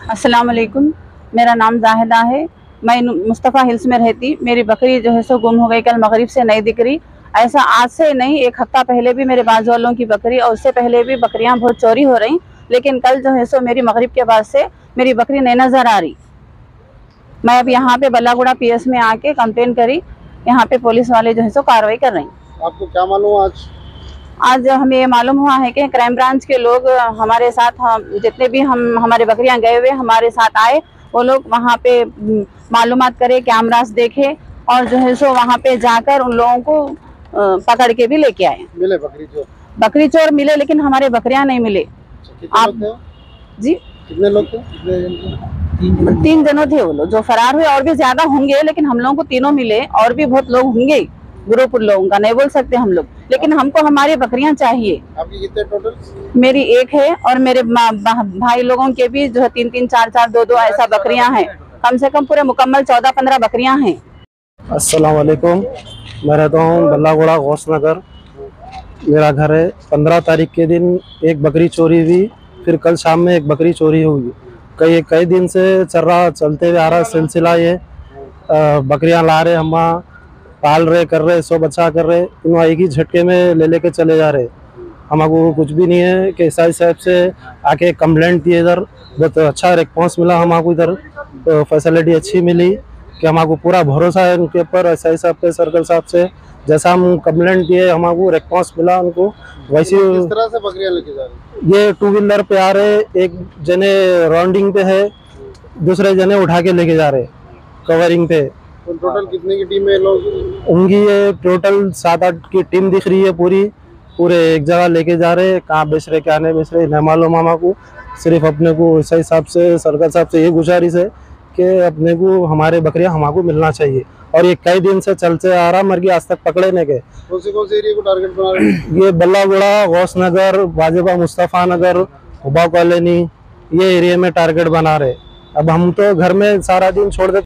अस्सलाम वालेकुम। मेरा नाम जाहिदा है। मैं मुस्तफ़ा हिल्स में रहती। मेरी बकरी जो है सो गुम हो गई, कल मगरिब से नहीं दिख रही। ऐसा आज से नहीं, एक हफ्ता पहले भी मेरे बाजू वालों की बकरी और उससे पहले भी बकरियां बहुत चोरी हो रही, लेकिन कल जो है सो मेरी मगरिब के बाद से मेरी बकरी नहीं नज़र आ रही। मैं अब यहाँ पे बल्लागुड़ा पीएस में आके कंप्लेन करी। यहाँ पे पुलिस वाले जो है सो कार्रवाई कर रही। आपको क्या मालूम? आज हमें ये मालूम हुआ है कि क्राइम ब्रांच के लोग हमारे साथ, जितने भी हमारे बकरियां गए हुए हमारे साथ आए, वो लोग वहाँ पे मालूमात करे, कैमरास देखे और जो है सो वहाँ पे जाकर उन लोगों को पकड़ के भी लेके आए। मिले बकरी चोर मिले, लेकिन हमारे बकरियां नहीं मिले। आप जी कितने लोग थे? 3 जनों थे वो लोग जो फरार हुए, और भी ज्यादा होंगे, लेकिन हम लोगों को 3 मिले। और भी बहुत लोग होंगे, ग्रुप लोगों का नहीं बोल सकते हम लोग, लेकिन हमको हमारी बकरियां चाहिए। आपकी कितने टोटल? मेरी एक है और मेरे भाई लोगों के भी जो है 3-3, 4-4, 2-2 ऐसा बकरियां हैं। कम से कम पूरे मुकम्मल 14-15 बकरियां हैं। अस्सलाम वालेकुम। मैं रहता हूँ बल्लागुड़ा गौसनगर। मेरा घर है। 15 तारीख के दिन एक बकरी चोरी हुई, फिर कल शाम में एक बकरी चोरी हुई। कई दिन से चलते हुए आ रहा सिलसिला। ये बकरियां ला रहे, हम पाल रहे, कर रहे, 100 बच्चा कर रहे, तीनों एक ही झटके में लेके चले जा रहे। हमको कुछ भी नहीं है कि एसआई साहब से आके कंप्लेंट दिए, इधर बहुत अच्छा रिस्पॉन्स मिला हमको, इधर फैसिलिटी अच्छी मिली कि हमको पूरा भरोसा है उनके ऊपर, एसआई साहब पे, सर्कल साहब से। जैसा हम कंप्लेंट दिए हमको रिस्पॉन्स मिला उनको, वैसे किस तरह से बकरियां लेके जा रहे? ये 2 व्हीलर पे आ रहे, एक जने राउंडिंग पे है, दूसरे जने उठा के लेके जा रहे कवरिंग पे। तो टोटल कितने की टीम है लोग? उनकी ये टोटल 7-8 की टीम दिख रही है। पूरे एक जगह लेके जा रहे, कहाँ बेच रहे क्या नहीं बेच रहे न मालूम हमको। सिर्फ अपने को इस हिसाब से सर्कल साहब से ये गुजारिश है कि अपने को हमारे बकरियां हमको मिलना चाहिए। और ये कई दिन से चलते आ रहा, मर गया, आज तक पकड़े नहीं गए। कौन से एरिया को टारगेट बना रहे हैं? ये बल्लागुड़ा, गौसनगर, वाजिबा मुस्तफ़ा नगर, हुबा कॉलोनी, ये एरिया में टारगेट बना रहे। अब हम तो घर में सारा दिन छोड़ देते।